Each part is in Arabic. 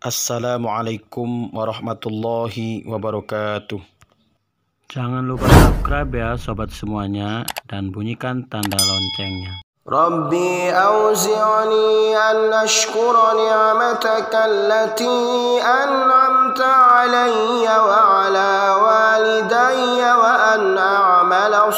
Assalamualaikum warahmatullahi wabarakatuh. Jangan lupa subscribe ya sobat semuanya dan bunyikan tanda loncengnya. Rabbi auzi'ni an ashkura ni'mataka allati an'amta alayya wa ala walidayya wa an a'mala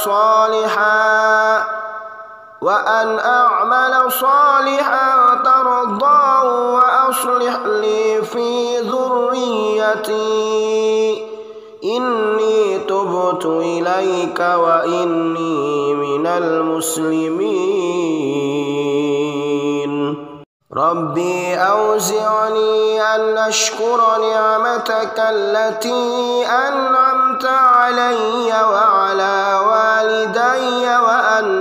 salihan tardahu wa aslih li fi dhurriyyati inni tubtu ilaika wa inni minal muslimin. Rabbi auzi'ni an ashkura ni'mataka allati an'amta alayya wa ala walidayya wa an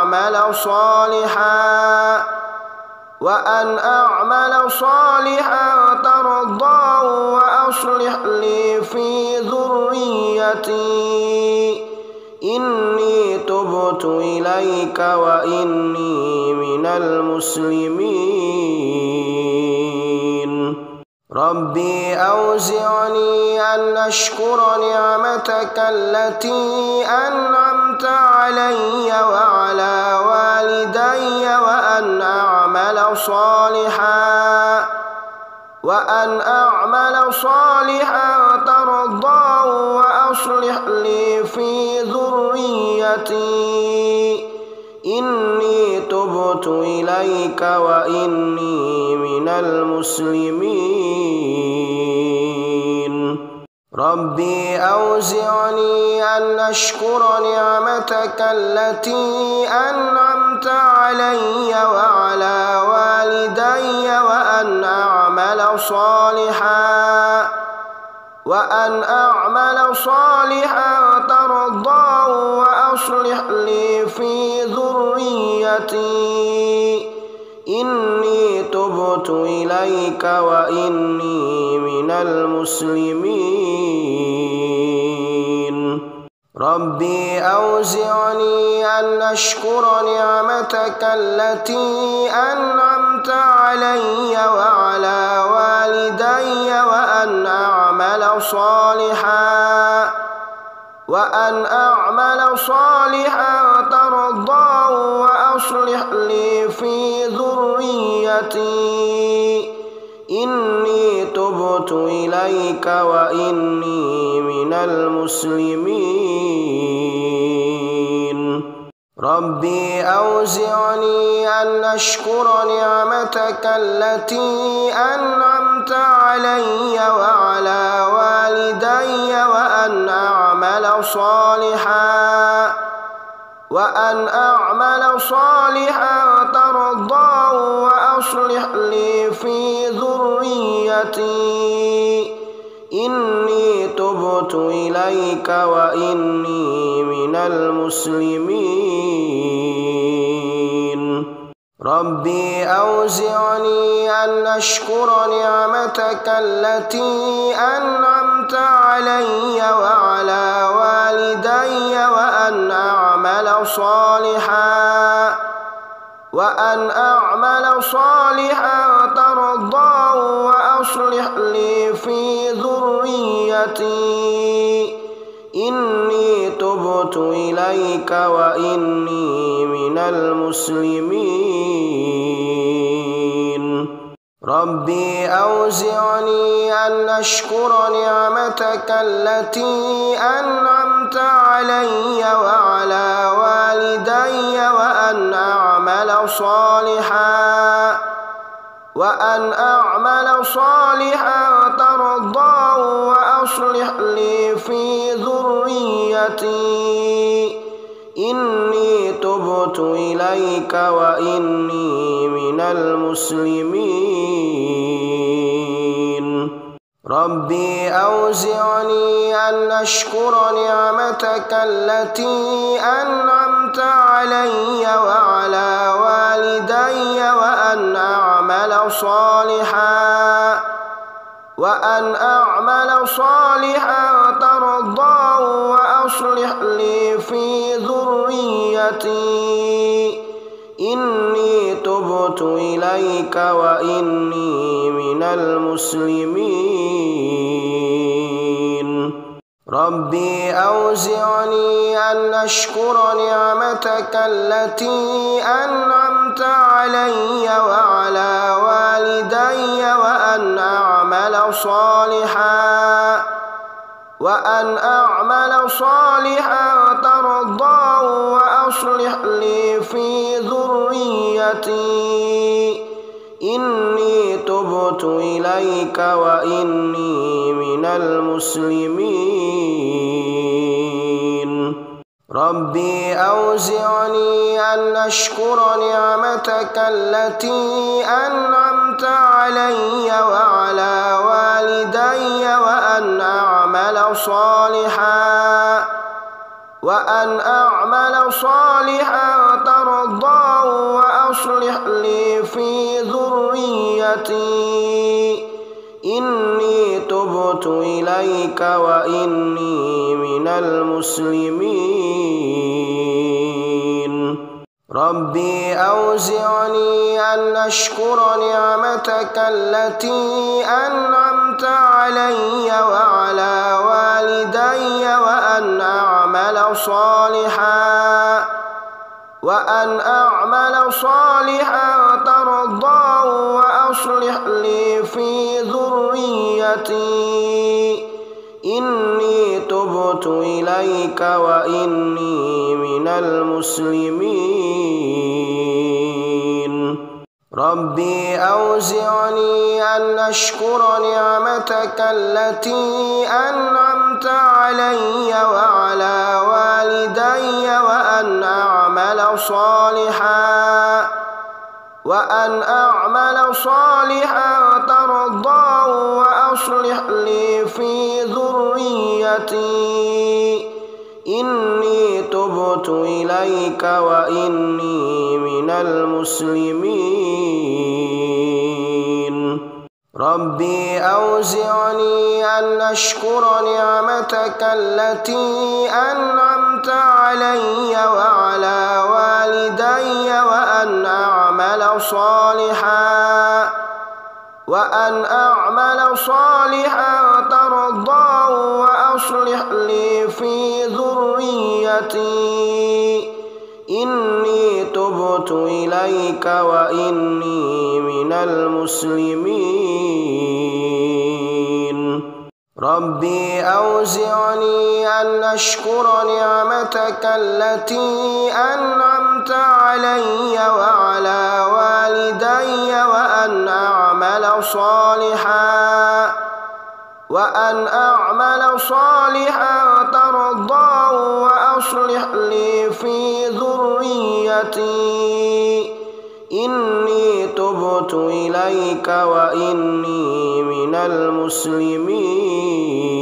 a'mala salihan tardahu wa aslih li fi dhurriyyati inni tubtu ilaika wa inni minal muslimin. Rabbi auzi'ni an ashkura ni'mataka allati an'amta alayya wa ala walidayya wa an a'mala salihan tardahu wa aslih li fi dhurriyyati inni tubtu ilaika wa inni minal muslimin. Rabbi auzi'ni an ashkura ni'mataka allati an'amta alayya wa ala walidayya wa an a'mala salihan tardahu wa aslih li fi dhurriyyati inni tubtu ilaika wa inni minal muslimin. Rabbi auzi'ni an ashkura ni'mataka allati an'amta alayya wa ala walidayya wa an a'mala salihan tardahu wa aslih li fi dhurriyyati inni tubtu ilaika wa inni minal muslimin. Rabbi auzi'ni an ashkura ni'mataka allati an'amta alayya wa ala walidayya wa an a'mala salihan tardahu wa aslih li fi dhurriyyati inni tubtu ilaika wa inni minal muslimin. Rabbi auzi'ni an ashkura ni'mataka allati an'amta alayya wa ala walidayya wa an a'mala salihan tardahu wa aslih li fi dhurriyyati inni tubtu ilaika wa inni minal muslimin. Rabbi auzi'ni an ashkura ni'mataka allati an'amta alayya wa ala walidayya wa an a'mala salihan tardahu wa aslih li fi dhurriyyati inni tubtu ilaika wa inni minal muslimin. Rabbi auzi'ni an ashkura ni'mataka allati an'amta alayya wa ala walidayya wa an a'mala salihan tardahu wa aslih li fi dhurriyyati inni تبت إليك وإني من المسلمين ربي أوزعني أن أشكر نعمتك التي أنعمت علي وعلى والدي وأن أعمل صالحا ترضاه وأصلح لي في ذريتي إني تبت إليك وإني من المسلمين ربي أوزعني أن أشكر نعمتك التي أنعمت علي وعلى والدي وأن أعمل صالحا ترضاه وأصلح لي في ذريتي إني تبت إليك وإني من المسلمين ربي أوزعني أن أشكر نعمتك التي أنعمت علي وعلى والدي وأن أعمل صالحا ترضاه وأصلح لي في ذريتي إني تبت إليك وإني من المسلمين ربي أوزعني أن أشكر نعمتك التي أنعمت علي وعلى والدي وأن أعمل صالحا ترضاه وأصلح لي في ذريتي إني تبت إليك وإني من المسلمين ربي أوزعني أن أشكر نعمتك التي أنعمت علي وعلى والدي وأن أعمل صالحا ترضاه وأصلح لي في ذريتي إني تبت إليك وإني من المسلمين ربي أوزعني أن أشكر نعمتك التي أنعمت علي وعلى والدي وأن أعمل صالحا ترضاه وأصلح لي في ذريتي إني تبت إليك وإني من المسلمين